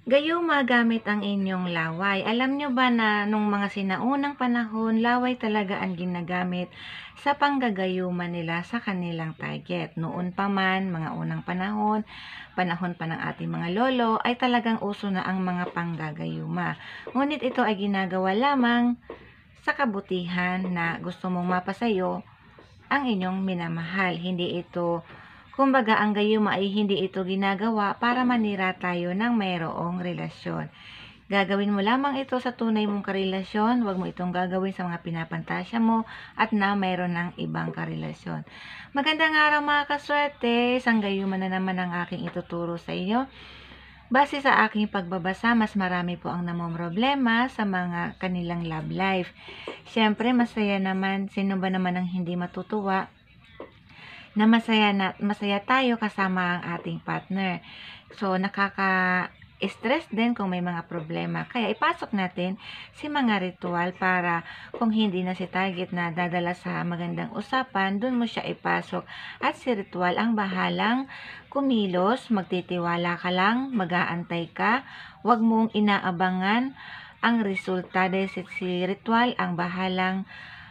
Gayuma gamit ang inyong laway. Alam nyo ba na nung mga sinaunang panahon, laway talaga ang ginagamit sa panggagayuma nila sa kanilang target. Noon pa man, mga unang panahon, panahon pa ng ating mga lolo, ay talagang uso na ang mga panggagayuma. Ngunit ito ay ginagawa lamang sa kabutihan na gusto mong mapasayo ang inyong minamahal. Hindi ito, kumbaga ang gayuma ay hindi ito ginagawa para manira tayo ng mayroong relasyon. Gagawin mo lamang ito sa tunay mong karelasyon, huwag mo itong gagawin sa mga pinapantasya mo at na mayroon ng ibang karelasyon. Magandang araw mga kaswerte, isang gayuma na naman ang aking ituturo sa inyo. Base sa aking pagbabasa, mas marami po ang namomroblema sa mga kanilang love life. Siyempre, masaya naman, sino ba naman ang hindi matutuwa na masaya tayo kasama ang ating partner. So, nakaka-stress din kung may mga problema. Kaya ipasok natin si mga ritual para kung hindi na si target na dadala sa magandang usapan, dun mo siya ipasok. At si ritual ang bahalang kumilos, magtitiwala ka lang, mag-aantay ka, wag mong inaabangan ang resulta dahil si ritual ang bahalang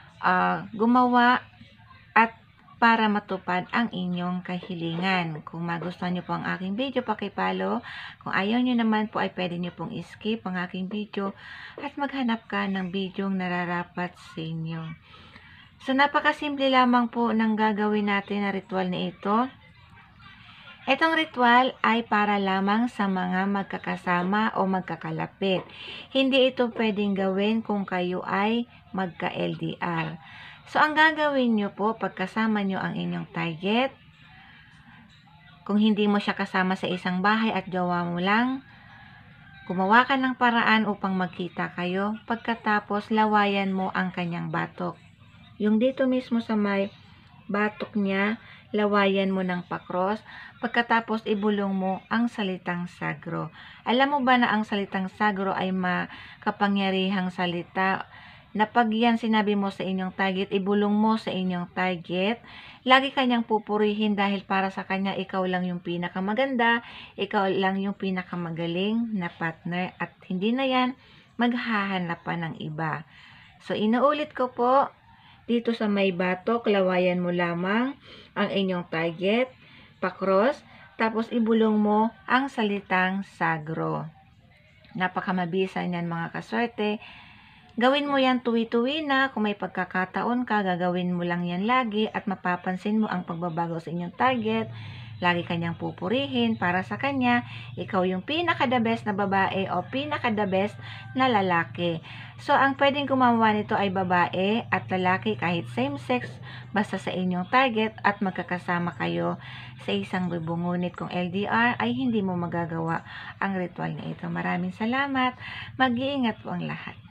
gumawa at para matupad ang inyong kahilingan. Kung magustuhan nyo po ang aking video, pakipollow. Kung ayaw nyo naman po ay pwede nyo pong skip ang aking video at maghanap ka ng video nararapat sa inyo. So, napakasimple lamang po ng gagawin natin na ritual na ito. Itong ritual ay para lamang sa mga magkakasama o magkakalapit. Hindi ito pwedeng gawin kung kayo ay magka-LDR. So, ang gagawin nyo po, pagkasama nyo ang inyong target, kung hindi mo siya kasama sa isang bahay at jowa mo lang, gumawa ka ng paraan upang magkita kayo. Pagkatapos, lawayan mo ang kanyang batok. Yung dito mismo sa may batok niya, lawayan mo ng pakros. Pagkatapos, ibulong mo ang salitang sagro. Alam mo ba na ang salitang sagro ay makapangyarihang salita na pag yan sinabi mo sa inyong target, ibulong mo sa inyong target, lagi kanyang pupurihin dahil para sa kanya, ikaw lang yung pinakamaganda, ikaw lang yung pinakamagaling na partner at hindi na yan maghahanap pa ng iba. So, inuulit ko po, dito sa may batok, lawayan mo lamang ang inyong target, pakros, tapos ibulong mo ang salitang sagro. Napakamabisa niyan mga kaswerte. Gawin mo yan tuwi-tuwi na, kung may pagkakataon ka, gagawin mo lang yan lagi at mapapansin mo ang pagbabago sa inyong target. Lagi kanyang pupurihin para sa kanya, ikaw yung pinaka-the best na babae o pinaka-the best na lalaki. So, ang pwedeng gumawa nito ay babae at lalaki kahit same sex, basta sa inyong target at magkakasama kayo sa isang bubong. Ngunit kung LDR ay hindi mo magagawa ang ritual na ito. Maraming salamat. Mag-iingat po ang lahat.